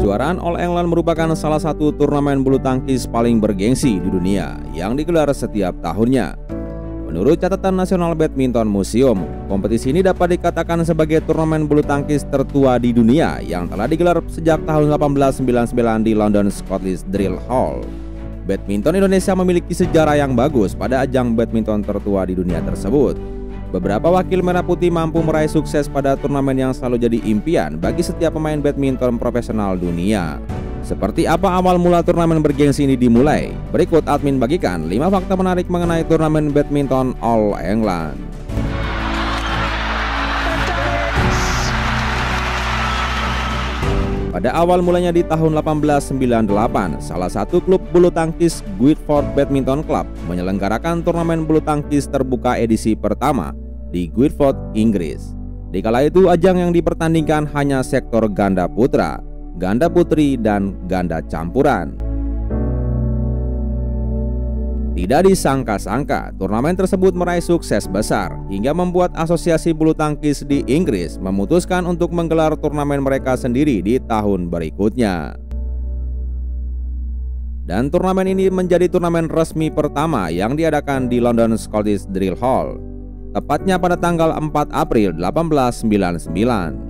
Kejuaraan All England merupakan salah satu turnamen bulu tangkis paling bergengsi di dunia yang digelar setiap tahunnya. Menurut catatan National Badminton Museum, kompetisi ini dapat dikatakan sebagai turnamen bulu tangkis tertua di dunia yang telah digelar sejak tahun 1899 di London Scottish Drill Hall. Badminton Indonesia memiliki sejarah yang bagus pada ajang badminton tertua di dunia tersebut. Beberapa wakil merah putih mampu meraih sukses pada turnamen yang selalu jadi impian bagi setiap pemain badminton profesional dunia. Seperti apa awal mula turnamen bergengsi ini dimulai? Berikut admin bagikan 5 fakta menarik mengenai turnamen badminton All England. Pada awal mulanya di tahun 1898, salah satu klub bulu tangkis Guildford Badminton Club menyelenggarakan turnamen bulu tangkis terbuka edisi pertama di Guildford, Inggris. Di kala itu ajang yang dipertandingkan hanya sektor ganda putra, ganda putri, dan ganda campuran. Tidak disangka-sangka, turnamen tersebut meraih sukses besar hingga membuat asosiasi bulu tangkis di Inggris memutuskan untuk menggelar turnamen mereka sendiri di tahun berikutnya. Dan turnamen ini menjadi turnamen resmi pertama yang diadakan di London Scottish Drill Hall, tepatnya pada tanggal 4 April 1899.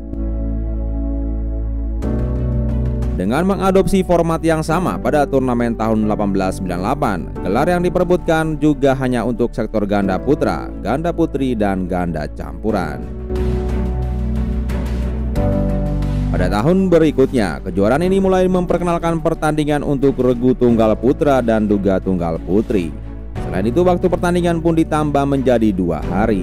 Dengan mengadopsi format yang sama pada turnamen tahun 1898, gelar yang diperebutkan juga hanya untuk sektor ganda putra, ganda putri, dan ganda campuran. Pada tahun berikutnya, kejuaraan ini mulai memperkenalkan pertandingan untuk regu tunggal putra dan duga tunggal putri. Selain itu, waktu pertandingan pun ditambah menjadi 2 hari.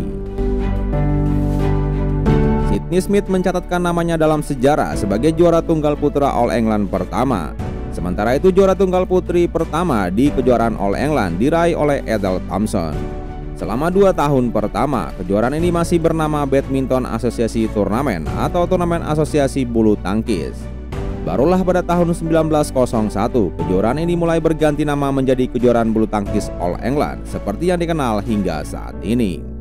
Sidney Smith mencatatkan namanya dalam sejarah sebagai juara tunggal putra All England pertama. Sementara itu juara tunggal putri pertama di kejuaraan All England diraih oleh Ethel Thompson. Selama 2 tahun pertama, kejuaraan ini masih bernama Badminton Association Tournament atau Turnamen Asosiasi Bulu Tangkis. Barulah pada tahun 1901, kejuaraan ini mulai berganti nama menjadi kejuaraan bulu tangkis All England seperti yang dikenal hingga saat ini.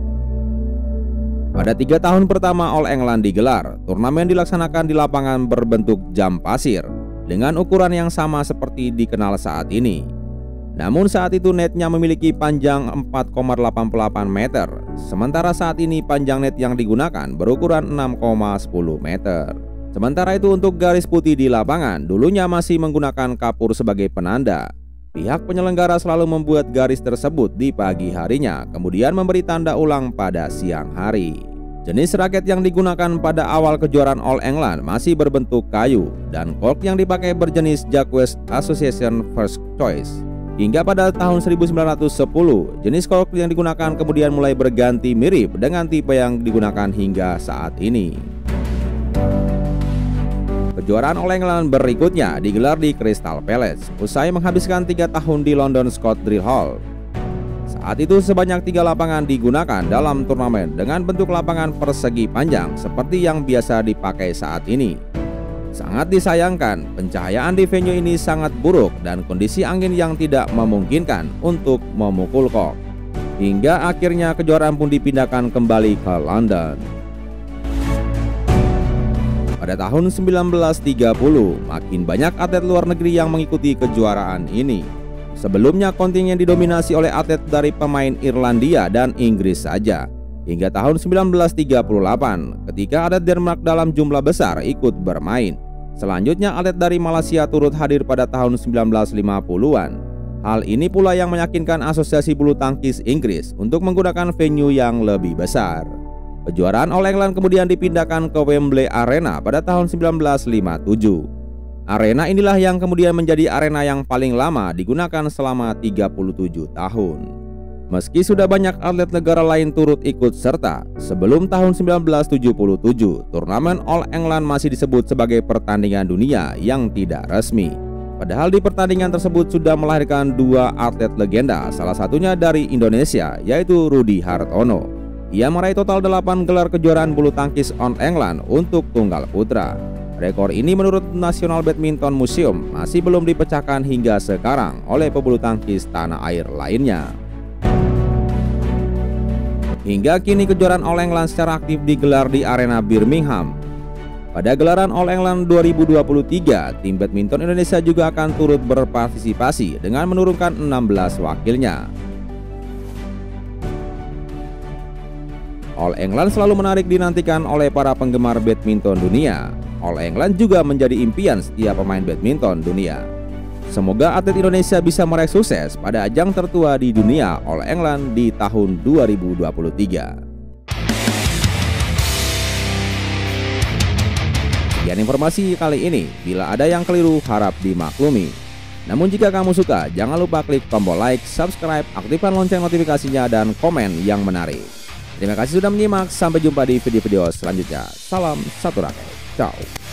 Pada 3 tahun pertama All England digelar, turnamen dilaksanakan di lapangan berbentuk jam pasir dengan ukuran yang sama seperti dikenal saat ini. Namun saat itu netnya memiliki panjang 4,88 meter, sementara saat ini panjang net yang digunakan berukuran 6,10 meter. Sementara itu untuk garis putih di lapangan, dulunya masih menggunakan kapur sebagai penanda. Pihak penyelenggara selalu membuat garis tersebut di pagi harinya, kemudian memberi tanda ulang pada siang hari. Jenis raket yang digunakan pada awal kejuaraan All England masih berbentuk kayu, dan cork yang dipakai berjenis Jacques Association First Choice. Hingga pada tahun 1910, jenis cork yang digunakan kemudian mulai berganti mirip dengan tipe yang digunakan hingga saat ini. Kejuaraan All England berikutnya digelar di Crystal Palace usai menghabiskan 3 tahun di London Scottish Drill Hall. Saat itu sebanyak 3 lapangan digunakan dalam turnamen dengan bentuk lapangan persegi panjang seperti yang biasa dipakai saat ini. Sangat disayangkan, pencahayaan di venue ini sangat buruk dan kondisi angin yang tidak memungkinkan untuk memukul cork. Hingga akhirnya kejuaraan pun dipindahkan kembali ke London. Pada tahun 1930, makin banyak atlet luar negeri yang mengikuti kejuaraan ini. Sebelumnya kontingen didominasi oleh atlet dari pemain Irlandia dan Inggris saja. Hingga tahun 1938, ketika atlet Denmark dalam jumlah besar ikut bermain. Selanjutnya atlet dari Malaysia turut hadir pada tahun 1950-an. Hal ini pula yang meyakinkan Asosiasi Bulu Tangkis Inggris untuk menggunakan venue yang lebih besar. Kejuaraan All England kemudian dipindahkan ke Wembley Arena pada tahun 1957. Arena inilah yang kemudian menjadi arena yang paling lama digunakan selama 37 tahun. Meski sudah banyak atlet negara lain turut ikut serta, sebelum tahun 1977, turnamen All England masih disebut sebagai pertandingan dunia yang tidak resmi. Padahal di pertandingan tersebut sudah melahirkan 2 atlet legenda, salah satunya dari Indonesia, yaitu Rudy Hartono. Ia meraih total 8 gelar kejuaraan bulu tangkis All England untuk tunggal putra. Rekor ini menurut National Badminton Museum masih belum dipecahkan hingga sekarang oleh pebulu tangkis tanah air lainnya. Hingga kini kejuaraan All England secara aktif digelar di arena Birmingham. Pada gelaran All England 2023, tim badminton Indonesia juga akan turut berpartisipasi dengan menurunkan 16 wakilnya. All England selalu menarik dinantikan oleh para penggemar badminton dunia. All England juga menjadi impian setiap pemain badminton dunia. Semoga atlet Indonesia bisa meraih sukses pada ajang tertua di dunia All England di tahun 2023. Sekian informasi kali ini, bila ada yang keliru harap dimaklumi. Namun jika kamu suka, jangan lupa klik tombol like, subscribe, aktifkan lonceng notifikasinya, dan komen yang menarik. Terima kasih sudah menyimak, sampai jumpa di video-video selanjutnya. Salam satu raket, ciao.